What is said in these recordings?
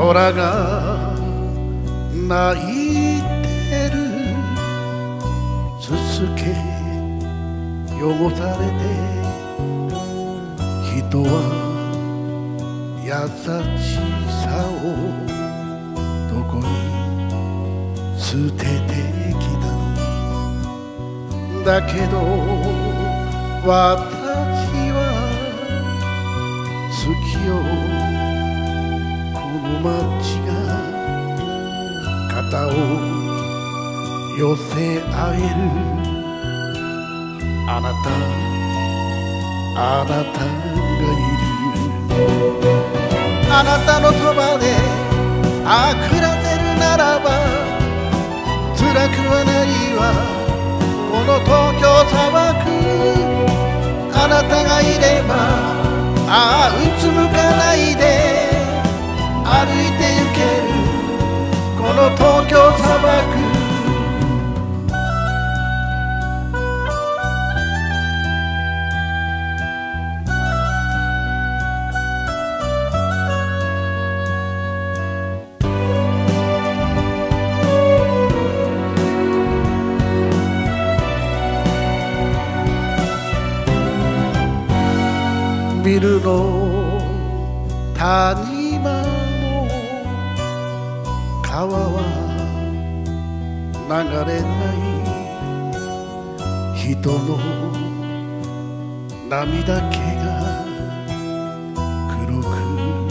空が泣いてるすすけ汚されて人は優しさをどこに捨ててきたのだけど私は好きよこの街が肩を寄せ合えるあなたがいるあなたのそばで暮らせるならば辛くはないわこの東京砂漠あなたがいればうつむかないで歩いて行けるこの東京砂漠ビルの谷間の川は流れない人の涙気が黒く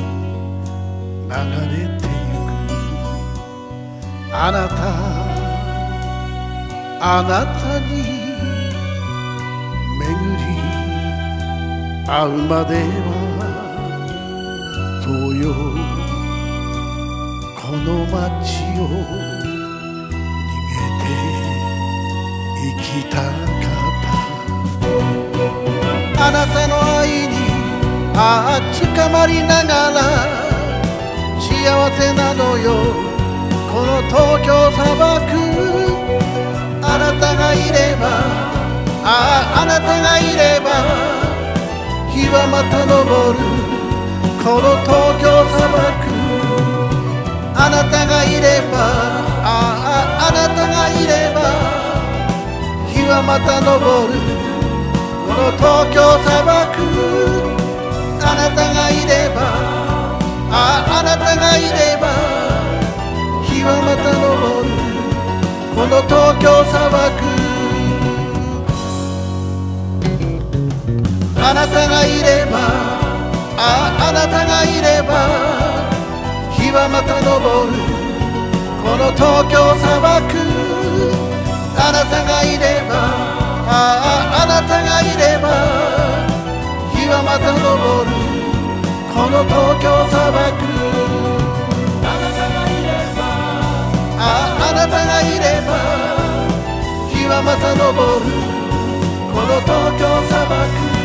流れてゆくあなたに巡り会うまではそうよこの街を逃げて行きたかったあなたの愛に捕まりながら幸せなのよこの東京砂漠あなたがいればあなたがいれば日はまた昇るこの東京砂漠あなたがいればあなたがいれば日はまた昇るこの東京砂漠あなたがいればあなたがいれば日はまた昇るこの東京砂漠あなたがいればあなたがいれば日はまた昇るこの東京砂漠あなたがいればあなたがいれば日はまた昇るこの東京砂漠あなたがいればあなたがいれば日はまた昇るこの東京砂漠